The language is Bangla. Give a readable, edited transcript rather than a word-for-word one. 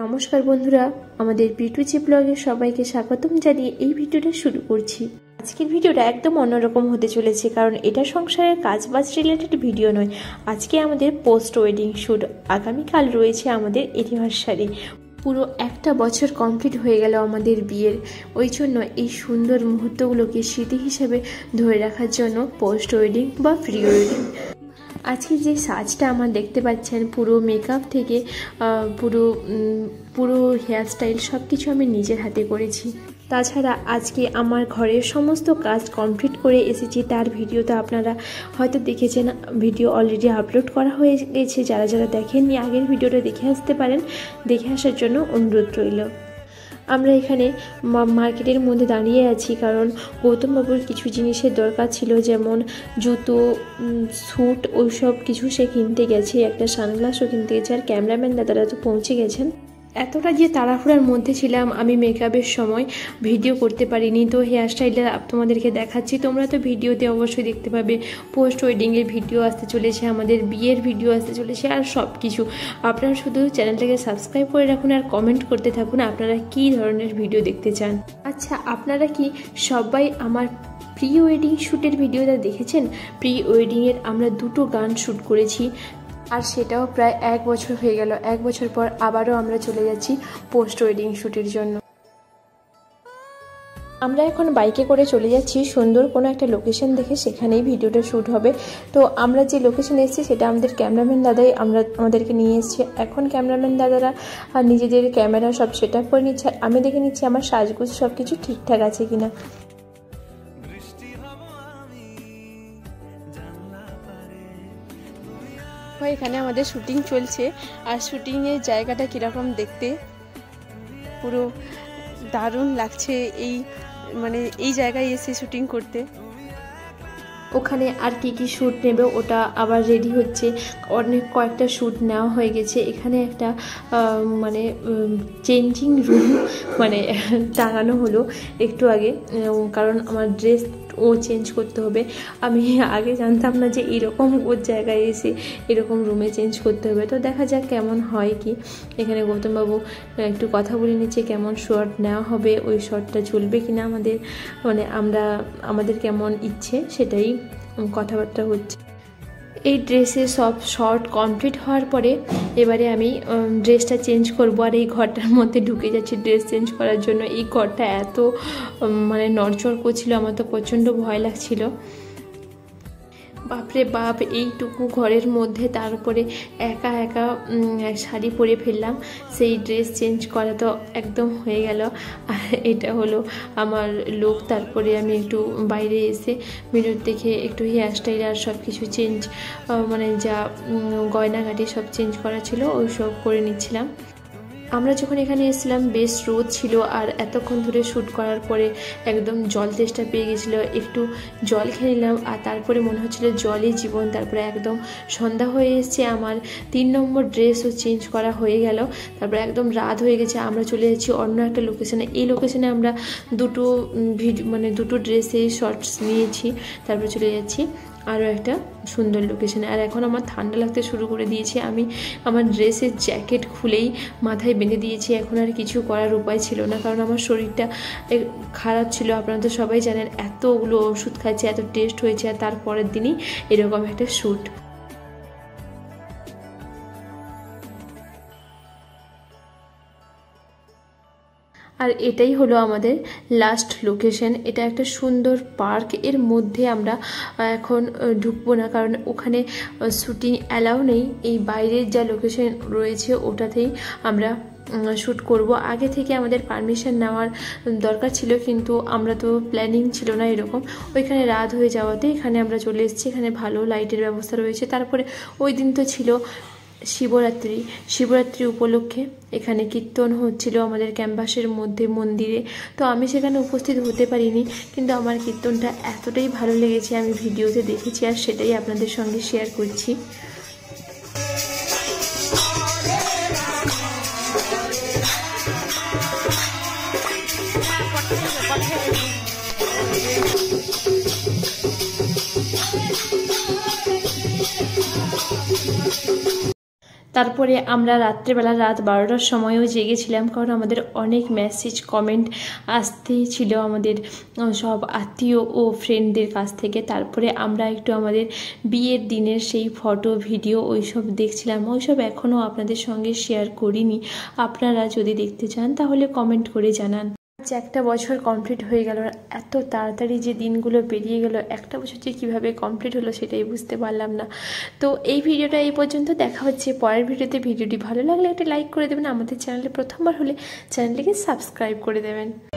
নমস্কার বন্ধুরা, আমাদের B2G ব্লগে সবাইকে স্বাগতম জানিয়ে এই ভিডিওটা শুরু করছি। আজকের ভিডিওটা একদম অন্যরকম হতে চলেছে, কারণ এটা সংসারের কাজবাজ রিলেটেড ভিডিও নয়। আজকে আমাদের পোস্ট ওয়েডিং শ্যুট, আগামীকাল রয়েছে আমাদের অ্যানিভার্সারি। পুরো একটা বছর কমপ্লিট হয়ে গেল আমাদের বিয়ের, ওই জন্য এই সুন্দর মুহূর্তগুলোকে স্মৃতি হিসেবে ধরে রাখার জন্য পোস্ট ওয়েডিং বা প্রি ওয়েডিং। আজকে যে সাজটা আমার দেখতে পাচ্ছেন, পুরো মেকআপ থেকে পুরো হেয়ারস্টাইল সব কিছু আমি নিজের হাতে করেছি। তাছাড়া আজকে আমার ঘরের সমস্ত কাজ কমপ্লিট করে এসেছি, তার ভিডিওটা আপনারা হয়তো দেখেছেন। ভিডিও অলরেডি আপলোড করা হয়ে গেছে, যারা যারা দেখেননি আগের ভিডিওটা দেখে আসতে পারেন, দেখে আসার জন্য অনুরোধ রইল। আমরা এখানে মার্কেটের মধ্যে দাঁড়িয়ে আছি, কারণ গৌতমবাবুর কিছু জিনিসের দরকার ছিল, যেমন জুতো, স্যুট, ওইসব কিছু সে কিনতে গেছে। একটা সানগ্লাসও কিনতে গেছে, আর ক্যামেরাম্যান দাদারা তো পৌঁছে গেছেন। এতটা যে তাড়াহুড়ার মধ্যে ছিলাম, আমি মেকআপের সময় ভিডিও করতে পারিনি। তো হেয়ারস্টাইলটা তোমাদেরকে দেখাচ্ছি, তোমরা তো ভিডিওতে অবশ্যই দেখতে পাবে। পোস্ট ওয়েডিংয়ের ভিডিও আসতে চলেছে, আমাদের বিয়ের ভিডিও আসতে চলেছে, আর সব কিছু। আপনারা শুধু চ্যানেলটাকে সাবস্ক্রাইব করে রাখুন আর কমেন্ট করতে থাকুন আপনারা কী ধরনের ভিডিও দেখতে চান। আচ্ছা, আপনারা কি সবাই আমার প্রি ওয়েডিং শ্যুটের ভিডিওটা দেখেছেন? প্রি ওয়েডিংয়ের আমরা 2টো গান শ্যুট করেছি, আর সেটাও প্রায় 1 বছর হয়ে গেল। 1 বছর পর আবারও আমরা চলে যাচ্ছি পোস্ট ওয়েডিং শ্যুটের জন্য। আমরা এখন বাইকে করে চলে যাচ্ছি সুন্দর কোনো একটা লোকেশন দেখে, সেখানেই ভিডিওটা শ্যুট হবে। তো আমরা যে লোকেশনে এসেছি সেটা আমাদের ক্যামেরাম্যান দাদাই আমাদেরকে নিয়ে এসেছে। এখন ক্যামেরাম্যান দাদারা আর নিজেদের ক্যামেরা সব সেট আপ করে নিচ্ছে, আমি দেখে নিচ্ছি আমার সাজগোজ সব কিছু ঠিকঠাক আছে কিনা। এখানে আমাদের শুটিং চলছে, আর শুটিংয়ের জায়গাটা কীরকম দেখতে, পুরো দারুণ লাগছে। এই জায়গায় এসে শুটিং করতে। ওখানে আর কি শ্যুট নেবে ওটা আবার রেডি হচ্ছে, কয়েকটা শ্যুট নেওয়া হয়ে গেছে। এখানে একটা চেঞ্জিং রুম টাঙানো হলো একটু আগে, কারণ আমার ড্রেস চেঞ্জ করতে হবে। আমি আগে জানতাম না যে এরকম ওর জায়গায় এসে এরকম রুমে চেঞ্জ করতে হবে। তো দেখা যাক কেমন হয় কি। এখানে গৌতমবাবু একটু কথা বলে নিচ্ছে কেমন শট নেওয়া হবে, ওই শটটা চলবে কিনা আমাদের, আমাদের কেমন ইচ্ছে সেটাই কথাবার্তা হচ্ছে। এই ড্রেসে সব শর্ট কমপ্লিট হওয়ার পরে এবারে আমি ড্রেসটা চেঞ্জ করব, আর এই ঘরটার মধ্যে ঢুকে যাচ্ছি ড্রেস চেঞ্জ করার জন্য। এই ঘরটা এত নড়চড় করছিল, আমার তো প্রচণ্ড ভয় লাগছিল। বাপরে বাপ, এইটুকু ঘরের মধ্যে তার উপরে একা একা শাড়ি পরে ফেললাম। সেই ড্রেস চেঞ্জ করা তো একদম হয়ে গেল। আর এটা হলো আমার লুক। তারপরে আমি একটু বাইরে এসে মিরর দেখে একটু হেয়ারস্টাইল আর সব কিছু চেঞ্জ, যা গয়নাঘাটি সব চেঞ্জ করা ছিল ওই সব করে নিচ্ছিলাম। আমরা যখন এখানে এসেছিলাম বেশ রোদ ছিল, আর এতক্ষণ ধরে শ্যুট করার পরে একদম জল তেষ্টা পেয়ে গেছিলো। একটু জল খেয়ে নিলাম, আর তারপরে মনে হচ্ছিলো জলই জীবন। তারপরে একদম সন্ধ্যা হয়ে এসছে, আমার 3 নম্বর ড্রেসও চেঞ্জ করা হয়ে গেল। তারপরে একদম রাত হয়ে গেছে, আমরা চলে যাচ্ছি অন্য একটা লোকেশনে। এই লোকেশনে আমরা দুটো ড্রেসে শর্টস নিয়েছি, তারপরে চলে যাচ্ছি আরও একটা সুন্দর লোকেশনে। আর এখন আমার ঠান্ডা লাগতে শুরু করে দিয়েছে, আমি আমার ড্রেসের জ্যাকেট খুলেই মাথায় বেঁধে দিয়েছি। এখন আর কিছু করার উপায় ছিল না, কারণ আমার শরীরটা খারাপ ছিল। আপনারা তো সবাই জানেন, এতগুলো ওষুধ খাচ্ছে, এত টেস্ট হয়েছে, আর তারপরের দিনই এরকম একটা শ্যুট। আর এটাই হলো আমাদের লাস্ট লোকেশন। এটা একটা সুন্দর পার্ক, এর মধ্যে আমরা এখন ঢুকবো না, কারণ ওখানে শ্যুটিং অ্যালাউ নেই। এই বাইরের যা লোকেশন রয়েছে ওটাতেই আমরা শ্যুট করব। আগে থেকে আমাদের পারমিশন নেওয়ার দরকার ছিল, কিন্তু আমরা তো প্ল্যানিং ছিল না এরকম। ওইখানে রাত হয়ে যাওয়াতে এখানে আমরা চলে এসেছি। এখানে ভালো লাইটের ব্যবস্থা রয়েছে। তারপরে ওই দিন তো ছিল শিবরাত্রি উপলক্ষে এখানে কীর্তন হচ্ছিল আমাদের ক্যাম্পাসের মধ্যে মন্দিরে। তো আমি সেখানে উপস্থিত হতে পারিনি, কিন্তু আমার কীর্তনটা এতটাই ভালো লেগেছে, আমি ভিডিওতে দেখেছি, আর সেটাই আপনাদের সঙ্গে শেয়ার করছি। তারপরে আমরা রাত্রেবেলা রাত 12টার সময়ও জেগেছিলাম, কারণ আমাদের অনেক মেসেজ কমেন্ট আসতেই ছিল আমাদের সব আত্মীয় ও ফ্রেন্ডদের কাছ থেকে। তারপরে আমরা একটু আমাদের বিয়ের দিনের সেই ফটো ভিডিও ওইসব দেখছিলাম, ওইসব এখনও আপনাদের সঙ্গে শেয়ার করিনি। আপনারা যদি দেখতে চান তাহলে কমেন্ট করে জানান। আজ একটা বছর কমপ্লিট হয়ে গেল, এত তাড়াতাড়ি যে দিনগুলো পেরিয়ে গেল, একটা বছর যে কীভাবে কমপ্লিট হলো সেটাই বুঝতে পারলাম না। তো এই ভিডিওটা এই পর্যন্ত, দেখা হচ্ছে পরের ভিডিওতে। ভিডিওটি ভালো লাগলে একটা লাইক করে দেবেন, আমাদের চ্যানেলে প্রথমবার হলে চ্যানেলটিকে সাবস্ক্রাইব করে দেবেন।